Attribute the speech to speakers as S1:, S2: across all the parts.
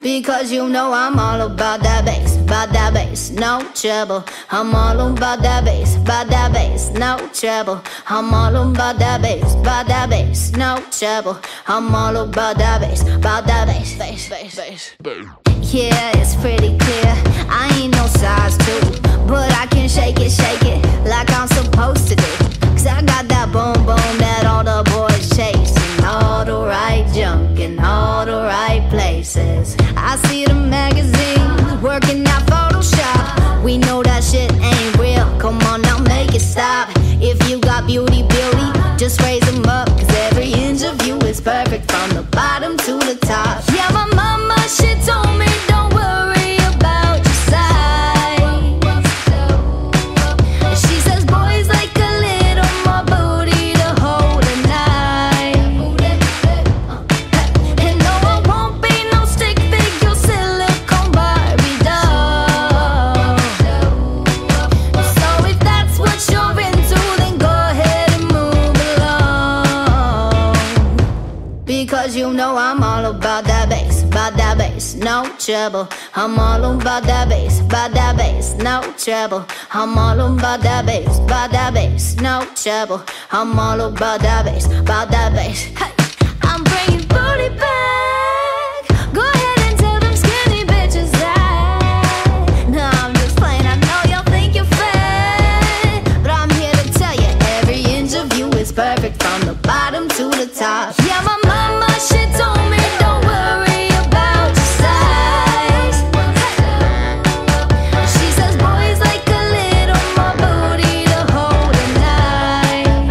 S1: Because you know I'm all about that bass, no trouble. I'm all about that bass, no trouble. I'm all about that bass, no trouble. I'm all about that bass, bass. Yeah, it's pretty clear, I ain't no size 2, but I can shake it like I'm supposed to do. Cause I got that boom boom that all the boys chase, and all the right junk in all the right places. I see the magazines working out Photoshop. We know that shit ain't real, come on now make it stop. If you got beauty, just raise them up. Cause every inch of you is perfect from the bottom to the top. Yeah, my mama, she told me don't worry about your size. She says boys like a little more booty to hold at night. And no, I won't be no stick figure silicone Barbie doll. So if that's what you're into, then go ahead and move along. Because you know I'm all about that bass, no trouble. I'm all about that bass, no trouble. I'm all about that bass, no trouble. I'm all about that bass. Hey, I'm bringing booty back. Go ahead and tell them skinny bitches that. No, I'm just playing, I know y'all think you're fat, but I'm here to tell you every inch of you is perfect from the bottom to the top. Yeah, my mama, she told me don't worry about your size. She says boys like a little more booty to hold at night.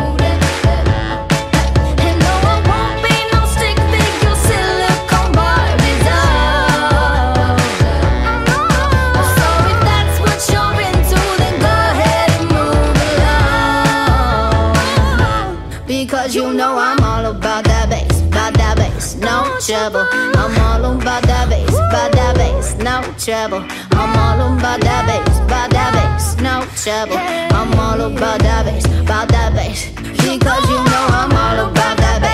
S1: And no, I won't be no stick figure silicone Barbie doll. So if that's what you're into, then go ahead and move along. Because you know I'm all about that bass, no trouble. I'm all about that bass, no trouble. I'm all about that bass, no trouble. I'm all about that bass, because you know I'm all about that bass.